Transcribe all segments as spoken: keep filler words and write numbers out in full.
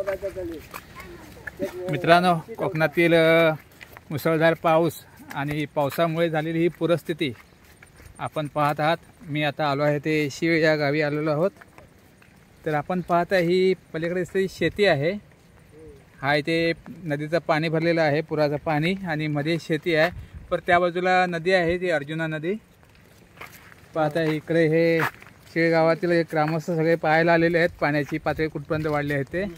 मित्रांनो, कोकणातील मुसळधार पाऊस आणि पावसामुळे झालेली ही पूरस्थिती आपण पाहत आहात। मी आता आलो आहे ते शिळ या गावी आलेलो आहोत। तर आपण पाहता ही पलीकडे शेती आहे। हा इथे नदीचं पाणी भरलेलं आहे, पुराचं पाणी, आणि मध्ये शेती आहे। पर त्या बाजूला नदी आहे ती अर्जुना नदी। पाहता इकडे हे शिळ गावातील ग्रामस्थ सगळे पाहायला आलेले आहेत पाण्याची पातळी कुठपर्यंत वाढली आहे ते।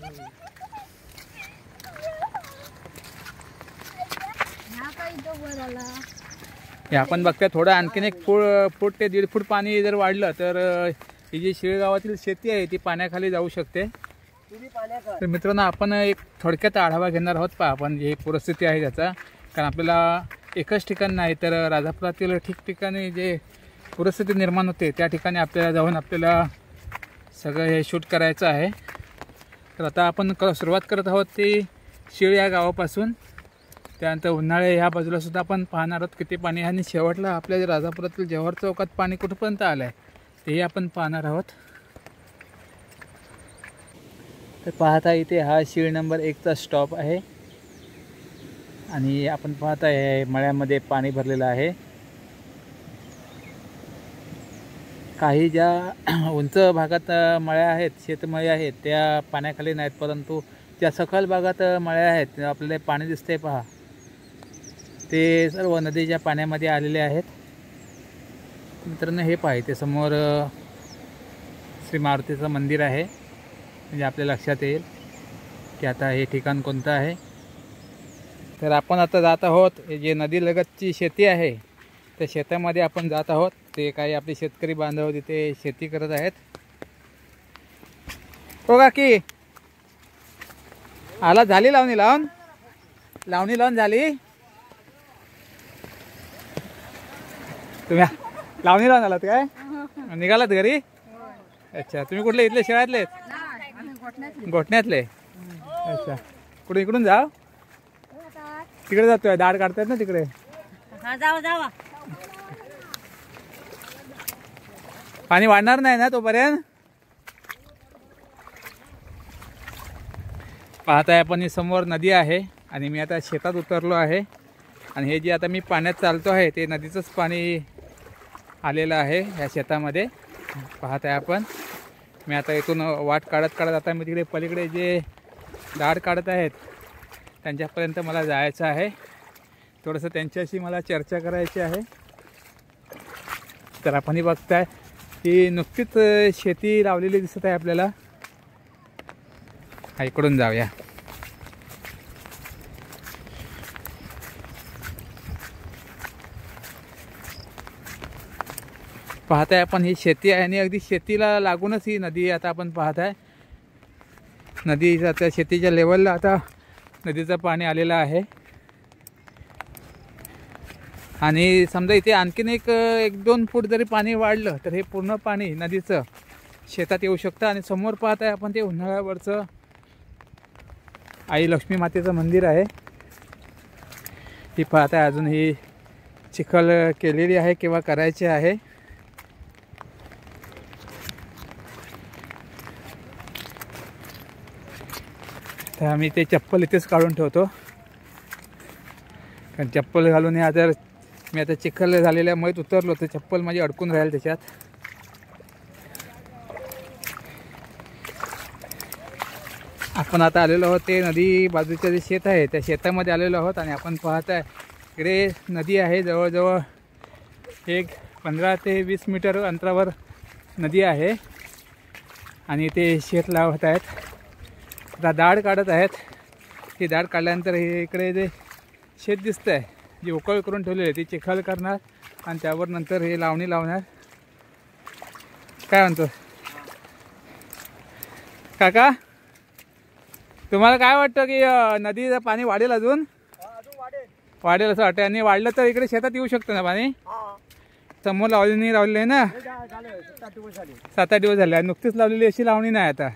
हे आपण बघता थोडं आणखीन एक फूट फूट ते दीड फूट पाणी जर वाढलं तर ही जी शिळ गावातील शेती आहे ती पाण्याखाली जाऊ शकते। तर मित्रांनो, आपण एक थोडक्यात आढावा घेणार आहोत पहा आपण जी परिस्थिती आहे त्याचा। कारण आपल्याला एकच ठिकाण नाही तर राजापुरातील ठिकठिकाणी जे परिस्थिती निर्माण होते त्या ठिकाणी आपल्याला जाऊन आपल्याला सगळं हे शूट करायचं आहे। तर आता आपण क सुरुवात करत आहोत ती शिळ या गावापासून। त्यानंतर उन्हाळे ह्या बाजूला सुद्धा आपण पाहणार आहोत किती पाणी आहे, आणि शेवटला आपल्या राजापुरातील जव्हार चौकात पाणी कुठपर्यंत आलं आहे तेही आपण पाहणार आहोत। तर पाहता इथे हा शिळ नंबर एकचा स्टॉप आहे, आणि आपण पाहता आहे मळ्यामध्ये पाणी भरलेलं आहे। काही ज्या उंच भागात मळ्या आहेत, शेतमळे आहेत, त्या पाण्याखाली नाहीत, परंतु ज्या सखल भागात मळ्या आहेत आपल्याला पाणी दिसते पहा, ते सर्व नदीच्या पाण्यामध्ये आलेले आहेत। मित्रांनो, हे पाहा ते समोर श्री मारुतीचं मंदिर आहे, म्हणजे आपल्या लक्षात येईल की आता हे ठिकाण कोणतं आहे। तर आपण आता जात आहोत जे नदीलगतची शेती आहे त्या शेतामध्ये आपण जात आहोत। ते काही आपले शेतकरी बांधव तिथे शेती करत आहेत। हो काकी, आला झाली लावणी लावून लावणी लावून झाली तुम्ही लावणी लावून आलात काय? निघालात घरी? अच्छा, तुम्ही कुठले इथले शेळ्यातले? गोठण्यातले? अच्छा, कुठे इकडून जाव तिकडे जातोय, दाढ काढतायत ना तिकडे? पाणी वाढणार नाही ना तोपर्यंत? पाहताय आपण समोर नदी आहे, आणि मी आता शेतात उतरलो आहे, आणि हे जे आता मी पाण्यात चालतो आहे ते नदीचंच पाणी आलेलं आहे ह्या शेतामध्ये। पाहताय आपण, मी आता इथून वाट काढत काढत आता मी तिकडे पलीकडे जे दाढ काढत आहेत त्यांच्यापर्यंत मला जायचं आहे। थोडंसं त्यांच्याशी मला चर्चा करायची आहे। तर आपणही बघताय की नुकतीच शेती लावलेली दिसत आहे आपल्याला। हा, इकडून जाऊया। पाहताय आपण ही शेती आहे, आणि अगदी शेतीला लागूनच ही नदी आता आपण पाहताय। नदी आता शेतीच्या लेवलला आता नदीचं पाणी आलेलं आहे, आणि समजा इथे आणखीन एक एक दोन फूट जरी पाणी वाढलं तर हे पूर्ण पाणी नदीचं शेतात येऊ शकतं। आणि समोर पाहताय आपण ते उन्हाळ्यावरचं आई लक्ष्मी मातेचं मंदिर आहे। ही पाहताय अजून ही चिखल केलेली आहे किंवा करायची आहे। तर आम्ही ते चप्पल इथेच काढून ठेवतो, कारण चप्पल घालून या जर मी आता चिखल झालेल्यामुळे उतरलो तर चप्पल माझी अडकून राहील त्याच्यात। आपण आता आलेलो आहोत ते नदी बाजूचं जे शेत आहे त्या शेतामध्ये आलेलो आहोत, आणि आपण पाहताय इकडे नदी आहे। जवळजवळ एक पंधरा ते वीस मीटर अंतरावर नदी आहे, आणि ते शेत लावत आहेत, आता दाढ काढत आहेत। ती दाढ काढल्यानंतर हे इकडे जे शेत दिसतं आहे जी उकळ करून ठेवलेली आहे ती चिखल करणार, आणि त्यावर नंतर हे लावणी लावणार। काय म्हणतो काका, तुम्हाला काय वाटतं की नदीचं पाणी वाढेल? अजून वाढेल असं वाटतं, आणि वाढलं तर इकडे शेतात येऊ शकतं ना पाणी? समोर लावणी लावलेली आहे ना, सात आठ दिवस झाले, नुकतीच लावलेली अशी लावणी नाही आता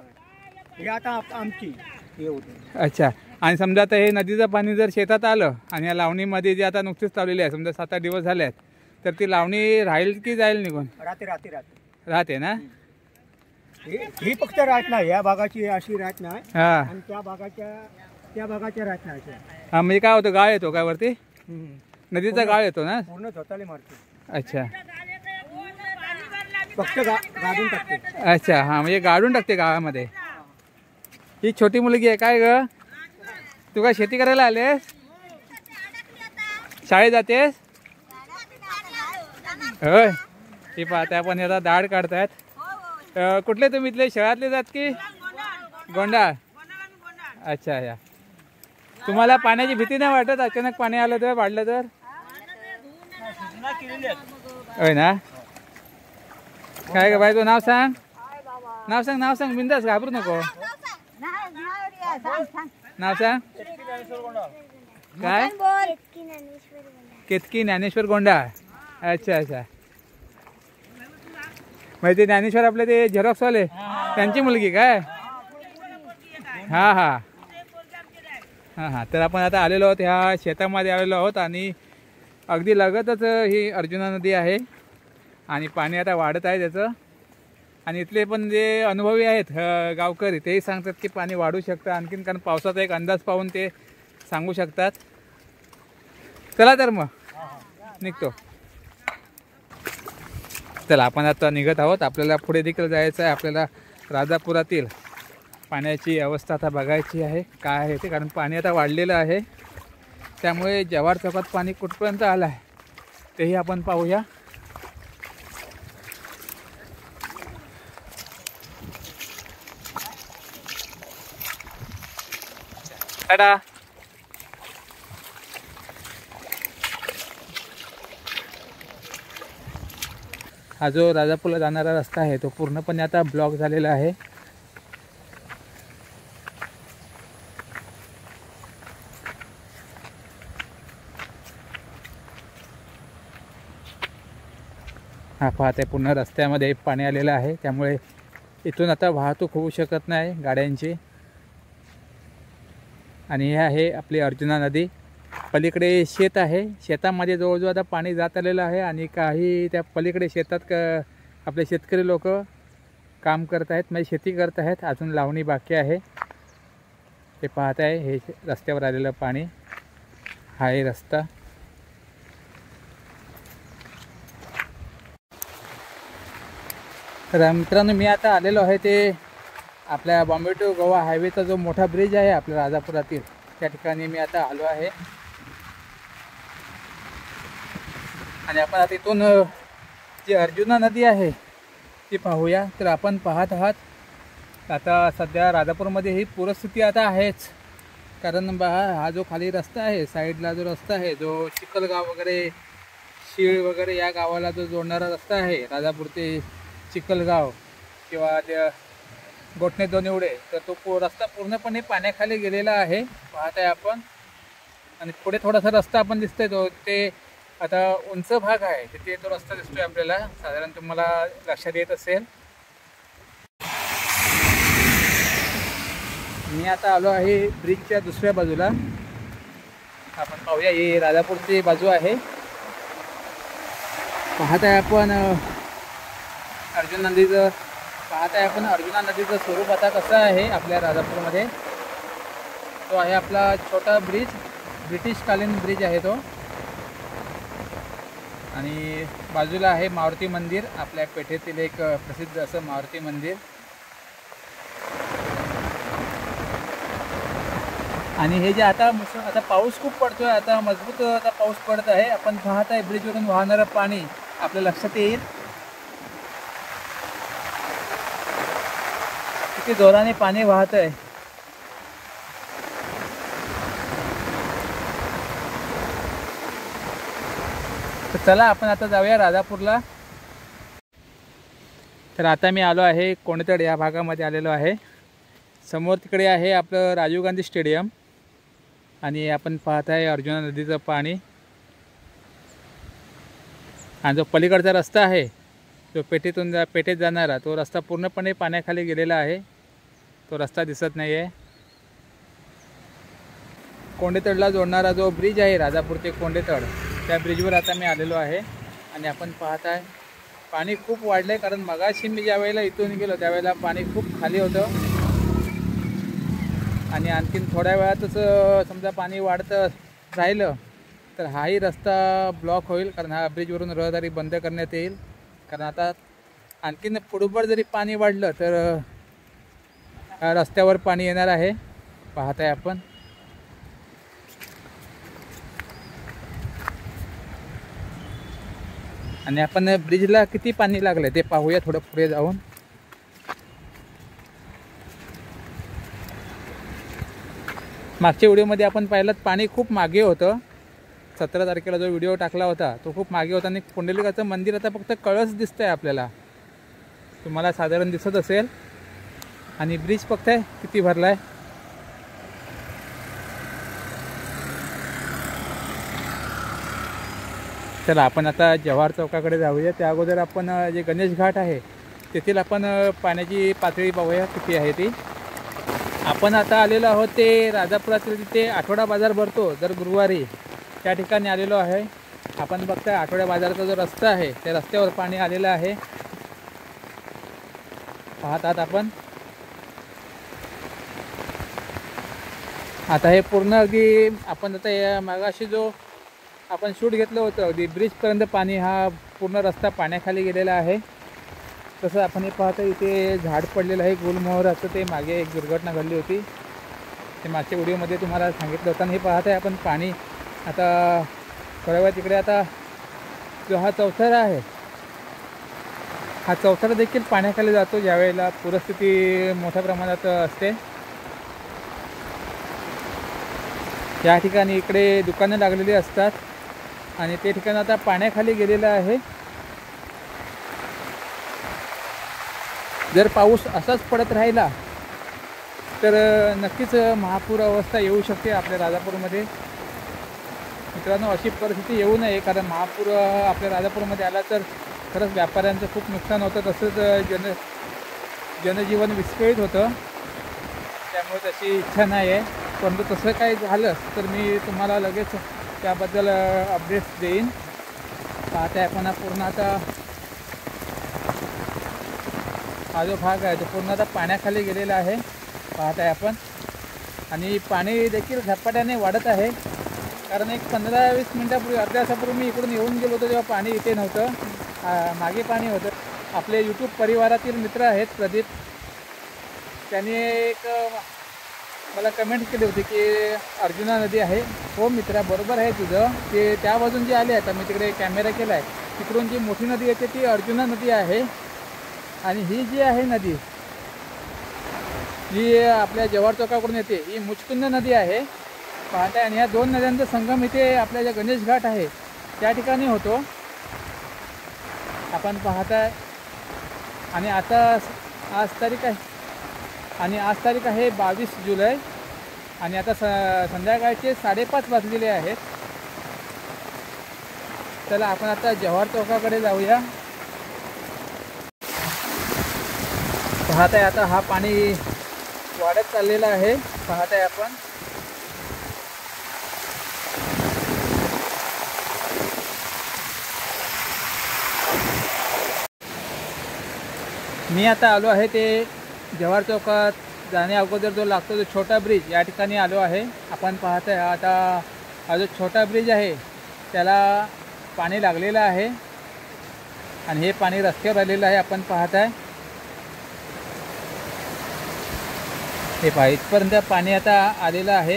आमची। अच्छा, आणि समजा आता हे नदीचं पाणी जर शेतात आलं आणि या लावणीमध्ये जे आता नुकतीच लावलेली आहे समजा सात आठ दिवस झाले आहेत, तर ती लावणी राहील की जाईल निघून? राहते राहते राहते राहते ना। ही फक्त राहत नाही, या भागाची अशी राहत नाही हा आणि त्या भागाच्या त्या भागाच्या राहत नाही. हा म्हणजे काय होतं, गाळ येतो काय वरती, नदीचा गाळ येतो ना, पूर्ण झोताले मारते. अच्छा फक्त गाडून टाकते. अच्छा हा म्हणजे गाडून टाकते गावामध्ये. ही छोटी मुलगी आहे काय ग, तू काय शेती करायला आलेस, शाळेत जातेस होय. ही पाहता आपण आता दाढ काढतायत. कुठले तुम्ही इथले शहरातले जात की गोंडा, अच्छा या. तुम्हाला पाण्याची भीती नाही वाटत, अचानक पाणी आलं तर वाढलं तर, होय ना. काय ग बाई, तू नाव सांग, नाव सांग, नाव सांग, बिंदास घाबरू नको, नाव सांग काय. केतकी ज्ञानेश्वर गोंडा, अच्छा अच्छा. म्हणजे ते ज्ञानेश्वर आपले ते झेरॉक्सवाले त्यांची मुलगी काय, हा हा हां हां. तर आपण आता आलेलो आहोत ह्या शेतामध्ये आलेलो आहोत आणि अगदी लगतच ही अर्जुना नदी आहे आणि पाणी आता वाढत आहे त्याचं. आणि इथले पण जे अनुभवी आहेत गावकरी तेही सांगतात की पाणी वाढू शकतं आणखीन, कारण पावसाचा एक अंदाज पाहून ते सांगू शकतात. चला तर मग निघतो. चला आपण आता निघत आहोत. आपल्याला पुढे देखील जायचं आहे. आपल्याला राजापुरातील पाण्याची अवस्था आता बघायची आहे काय आहे ते, कारण पाणी आता वाढलेलं आहे. त्यामुळे जव्हार चौकात पाणी कुठपर्यंत आलं आहे तेही आपण पाहूया. टाटा. हा जो राजापूरला जाणारा रस्ता आहे तो पूर्णपणे आता ब्लॉक झालेला आहे. हा पाहते पूर्ण रस्त्यामध्ये पाणी आलेलं आहे, त्यामुळे इथून आता वाहतूक होऊ शकत नाही गाड्यांची. आणि हे आहे आपली अर्जुना नदी. पलीकडे शेत आहे, शेतामध्ये जवळजवळ आता पाणी जात आलेलं आहे आणि काही त्या पलीकडे शेतात क आपले शेतकरी लोक काम करत आहेत, म्हणजे शेती करत आहेत. अजून लावणी बाकी आहे. ते पाहत आहे हे रस्त्यावर आलेलं पाणी. हा आहे रस्ता. तर मित्रांनो मी आता आलेलो आहे ते आपल्या बॉम्बे टू गोवा हायवेचा जो मोठा ब्रिज आहे आपल्या राजापुरातील, त्या ठिकाणी मी आता आलो आहे. आणि आपण आता इथून जी अर्जुना नदी आहे ती पाहूया. तर आपण पाहत आहात आता सध्या राजापूरमध्ये ही पूरस्थिती आता आहेच, कारण बा हा जो खाली रस्ता आहे, साईडला जो रस्ता आहे, जो चिखलगाव वगैरे शीळ वगैरे या गावाला जो जोडणारा रस्ता आहे, राजापूर ते चिखलगाव किंवा त्या गोठणे दोनिवडे, तर तो रस्ता पूर्णपणे पाण्याखाली गेलेला आहे पाहत आहे आपण. आणि पुढे थोडासा रस्ता आपण दिसतोय तो ते आता उंच भाग आहे, तिथे तो रस्ता दिसतोय आपल्याला, साधारण तुम्हाला लक्षात येत असेल. मी आता आलो आहे ब्रिजच्या दुसऱ्या बाजूला. आपण पाहूया, ही राजापूरची बाजू आहे. पाहत आहे आपण अर्जुना नदीचं पाहत आहे आपण अर्जुना नदीचं स्वरूप आता कसं आहे आपल्या राजापूरमध्ये. तो आहे आपला छोटा ब्रिज, ब्रिटिशकालीन ब्रिज आहे तो. आणि बाजूला आहे मारुती मंदिर, आपल्या पेठेतील एक प्रसिद्ध असं मारुती मंदिर. आणि हे जे आता आता पाऊस खूप पडतोय, आता मजबूत आता पाऊस पडत आहे. आपण पाहत आहे ब्रिजवरून वाहणारं पाणी आपल्या लक्षात येईल किती जोराने पाणी वाहत आहे. तर चला आपण आता जाऊया राजापूरला. तर आता मी आलो आहे कोणतड या भागामध्ये आलेलो आहे. समोर तिकडे आहे आपलं राजीव गांधी स्टेडियम आणि आपण पाहत आहे अर्जुना नदीचं पाणी. आणि जो पलीकडचा रस्ता आहे जो पेठेतून जा पेठेत जाणारा तो रस्ता पूर्णपणे पाण्याखाली गेलेला आहे, तो रस्ता दिसत नाही आहे. कोंडेतडला जोडणारा जो ब्रिज आहे राजापूर ते कोंडेतड, त्या ब्रिजवर आता मी आलेलो आहे. आणि आपण पाहत आहे पाणी खूप वाढलं आहे, कारण मगाशी मी ज्या वेळेला इथून गेलो त्यावेळेला पाणी खूप खाली होतं आणि आणखीन थोड्या वेळातच समजा पाणी वाढतं राहिलं तर हाही रस्ता ब्लॉक होईल, कारण हा ब्रिजवरून रहदारी बंद करण्यात येईल. कारण आता आणखीन पुढेवर जरी पाणी वाढलं तर रस्त्यावर पाणी येणार आहे, पाहताय आपण. आणि आपण ब्रिजला किती पाणी लागलं ते पाहूया थोडं पुढे जाऊन. मागच्या व्हिडिओमध्ये आपण पाहिलं पाणी खूप मागे होतं. सतरा तारखेला जो व्हिडिओ टाकला होता तो खूप मागे होता आणि पुंडलिकाचं मंदिर आता फक्त कळस दिसतंय आपल्याला, तुम्हाला साधारण दिसत असेल. आणि ब्रिज बघताय किती भरलाय. चला आपण आता जव्हार चौकाकडे जाऊया. त्या अगोदर आपण जे गणेश घाट आहे तेथील आपण पाण्याची पातळी पाहूया किती आहे ती. आपण आता आलेलो आहोत ते राजापुरातील तिथे आठवडा बाजार भरतो दर गुरुवारी, त्या ठिकाणी आलेलो आहे. आपण बघताय आठवड्या बाजाराचा जो रस्ता आहे त्या रस्त्यावर पाणी आलेलं आहे, पाहतात आपण. आता हे पूर्ण अगदी आपण आता या मागाशी जो आपण शूट घेतलं होतं अगदी ब्रिजपर्यंत पाणी हा पूर्ण रस्ता पाण्याखाली गेलेला आहे. तसं आपण हे पाहतो इथे झाड पडलेलं आहे गुलमोहराचं, ते मागे एक दुर्घटना घडली होती ते मागच्या व्हिडिओमध्ये तुम्हाला सांगितलं होतं. आणि हे पाहत आहे आपण पाणी आता थोड्या वेळा तिकडे आता जो हा चौथरा आहे हा चौथरा देखील पाण्याखाली जातो ज्यावेळेला पूरस्थिती मोठ्या प्रमाणात असते. या ठिकाणी इकडे दुकानं लागलेली असतात आणि ते ठिकाण आता पाण्याखाली गेलेलं आहे. जर पाऊस असाच पडत राहिला तर नक्कीच महापूर अवस्था येऊ शकते आपल्या राजापूरमध्ये. मित्रांनो अशी परिस्थिती येऊ नये, कारण महापूर आपल्या राजापूरमध्ये आला तर खरंच व्यापाऱ्यांचं खूप नुकसान होतं, तसंच जन जनजीवन विस्कळीत होतं. त्यामुळे तशी इच्छा नाही आहे, परंतु तसं काही झालं तर मी तुम्हाला लगेच त्याबद्दल अपडेट्स देईन. पाहते आपण पूर्ण आता हा जो भाग आहे तो पूर्ण आता पाण्याखाली गेलेला आहे, पाहताय आपण. आणि पाणी देखील झपाट्याने वाढत आहे, कारण एक पंधरा वीस मिनटापूर्वी अर्ध्या तासापूर्वी मी इकडून येऊन गेलो होतो तेव्हा पाणी इथे नव्हतं, मागे पाणी होतं. आपले यूट्यूब परिवारातील मित्र आहेत प्रदीप, त्यांनी एक मला कमेंट केली होती की अर्जुना नदी आहे. हो मित्रा, बरोबर आहे तुझं, ते त्या बाजून जे आले आता मी तिकडे कॅमेरा केला आहे तिकडून जी मोठी नदी येते ती अर्जुना नदी आहे. आणि ही जी आहे नदी जी आपल्या जव्हार चौकाकडून येते ही मुचकुंद नदी आहे, पाहताय. आणि ह्या दोन नद्यांचा संगम इथे आपल्या ज्या गणेश घाट आहे त्या ठिकाणी होतो, आपण पाहताय. आणि आता आज तारीख आहे आणि आज तारीख आहे बावीस जुलै आणि आता स संध्याकाळचे साडेपाच वाजलेले आहेत. चला आपण आता जव्हार चौकाकडे जाऊया. पाहताय आता हा पाणी वाढत चाललेला आहे, पाहताय आपण. मी आता आलो आहे ते जव्हार चौकात जाण्या अगोदर जो लागतो जो छोटा ब्रिज या ठिकाणी आलो आहे. आपण पाहताय आता हा जो छोटा ब्रिज आहे त्याला पाणी लागलेलं आहे आणि हे पाणी रस्त्यावर आलेलं आहे, आपण पाहताय. हे पहा इथपर्यंत पाणी आता आलेलं आहे.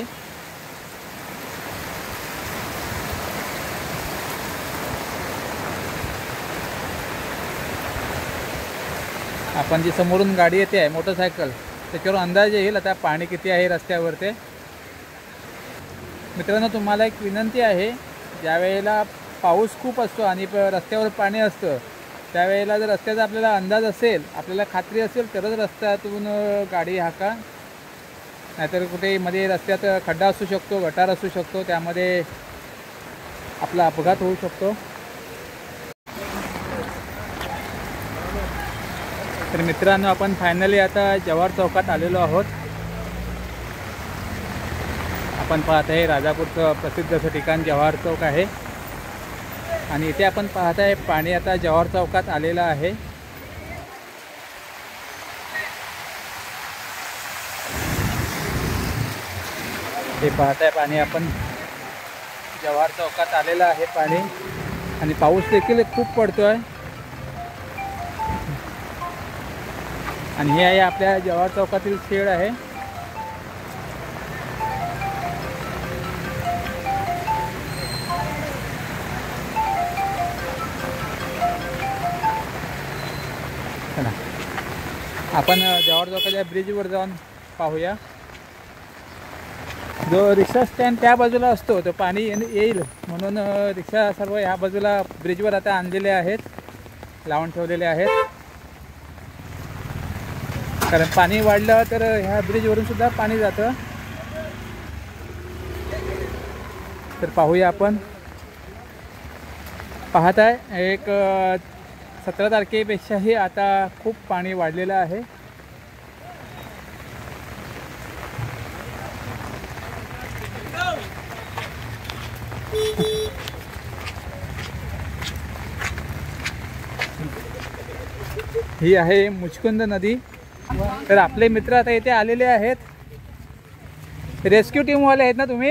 आपण जी समोरून गाडी येते आहे मोटरसायकल त्याच्यावर अंदाज येईल आता पाणी किती आहे रस्त्यावर ते. मित्रांनो तुम्हाला एक विनंती आहे, ज्यावेळेला पाऊस खूप असतो आणि रस्त्यावर पाणी असतं त्यावेळेला जर रस्त्याचा आपल्याला अंदाज असेल, आपल्याला खात्री असेल तरच रस्त्यातून गाडी हाका, नाहीतर कुठे मध्ये रस्त्यात खड्डा असू शकतो, गटार असू शकतो, त्यामध्ये आपला अपघात होऊ शकतो. तर मित्रांनो आपण फायनली आता जव्हार चौकात आलेलो आहोत. आपण पाहत आहे राजापूरचं प्रसिद्ध असं ठिकाण जव्हार चौक आहे. आणि इथे आपण पाहताय पाणी आता जव्हार चौकात आलेलं आहे. हे पाहताय पाणी आपण जव्हार चौकात आलेलं आहे पाणी आणि पाऊस देखील खूप पडतोय. आणि हे आहे आपल्या जव्हार चौकातील शेड आहे. आपण जव्हार चौकाच्या ब्रिजवर जाऊन पाहूया. जो रिक्षा स्टँड त्या बाजूला असतो तो पाणी येईल म्हणून रिक्षा सर्व ह्या बाजूला ब्रिजवर आता आणलेले आहेत, लावून ठेवलेले आहेत. कारण पाणी वाढलं तर ह्या ब्रिजवरून सुद्धा पाणी जातं. तर पाहूया आपण. पाहताय एक सतरा तारखेपेक्षाही आता खूप पाणी वाढलेलं आहे. ही आहे मुचकुंद नदी. तर आपले मित्र आता इथे आलेले आहेत. रेस्क्यू टीम वाले आहेत ना तुम्ही?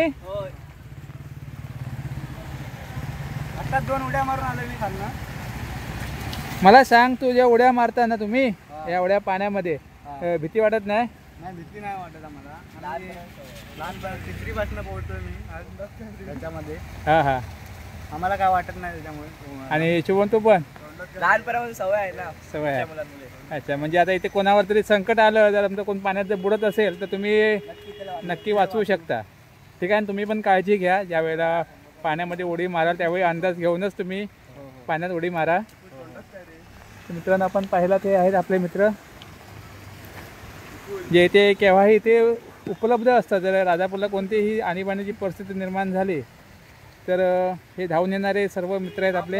आता दोन उड्या मारून आलो मी खालना. मला सांग, तू ज्या उड्या मारता ना तुम्ही या उड्या पाण्यामध्ये, भीती वाटत नाही? नाही, भीती नाही वाटत आम्हाला. लहानपण तिसरी पासून पोहतोय मी त्याच्यामध्ये. हां हां. आम्हाला काय वाटत नाही त्याच्यामुळे. आणि शुभम तू पण? लहानपणापासून सवय आहे ना. सवय आहे. अच्छा, म्हणजे आता इथे कोणावर तरी संकट आलं, जर आमचं कोण पाण्यात जर बुडत असेल तर तुम्ही नक्की वाचवू शकता. ठीक आहे. तुम्ही पण काळजी घ्या. ज्या वेळेला पाण्यामध्ये उडी माराल त्यावेळी अंदाज घेऊनच तुम्ही पाण्यात उडी मारा. मित्रांनो, आपण पाहिला ते आहेत आपले मित्र जे इथे केव्हाही इथे उपलब्ध असतात. जर राजापूरला कोणतीही आणीबाणीची परिस्थिती निर्माण झाली तर हे धावून येणारे सर्व मित्र आहेत आपले.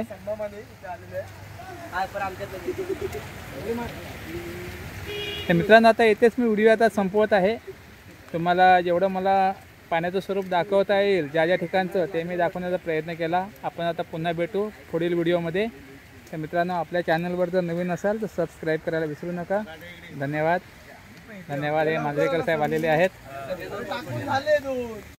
मित्रांनो, आता इथेच मी व्हिडिओ आता संपवत आहे. तुम्हाला जेवढं मला पाण्याचं स्वरूप दाखवता येईल ज्या ज्या ठिकाणचं ते मी दाखवण्याचा प्रयत्न केला. आपण आता पुन्हा भेटू पुढील व्हिडिओमध्ये. तर मित्रांनो, आपल्या चॅनलवर जर नवीन असाल तर सबस्क्राईब करायला विसरू नका. धन्यवाद. धन्यवाद. हे मांजरेकर साहेब आलेले आहेत.